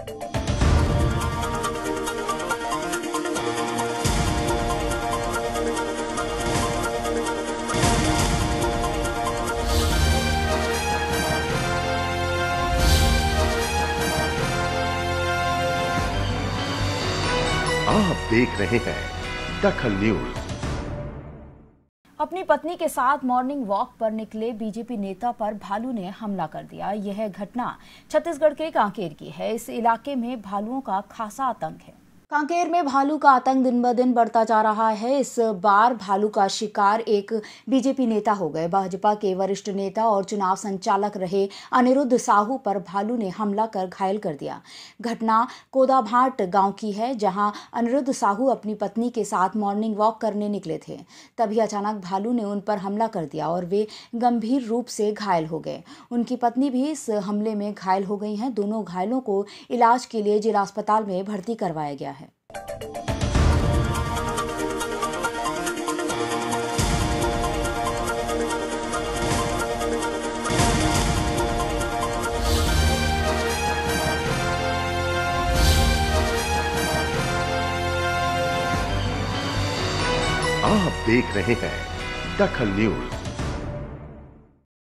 आप देख रहे हैं दखल न्यूज। अपनी पत्नी के साथ मॉर्निंग वॉक पर निकले बीजेपी नेता पर भालू ने हमला कर दिया। यह घटना छत्तीसगढ़ के कांकेर की है। इस इलाके में भालुओं का खासा आतंक है। कांकेर में भालू का आतंक दिन ब दिन बढ़ता जा रहा है। इस बार भालू का शिकार एक बीजेपी नेता हो गए। भाजपा के वरिष्ठ नेता और चुनाव संचालक रहे अनिरुद्ध साहू पर भालू ने हमला कर घायल कर दिया। घटना कोदाभाट गांव की है, जहां अनिरुद्ध साहू अपनी पत्नी के साथ मॉर्निंग वॉक करने निकले थे। तभी अचानक भालू ने उन पर हमला कर दिया और वे गंभीर रूप से घायल हो गए। उनकी पत्नी भी इस हमले में घायल हो गई हैं। दोनों घायलों को इलाज के लिए जिला अस्पताल में भर्ती करवाया गया है। आप देख रहे हैं दखल न्यूज।